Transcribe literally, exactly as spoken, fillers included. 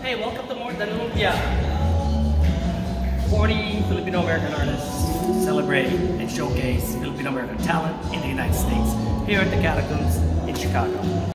Hey, welcome to More Than Lumpia. forty Filipino-American artists celebrate and showcase Filipino-American talent in the United States here at the Catacombs in Chicago.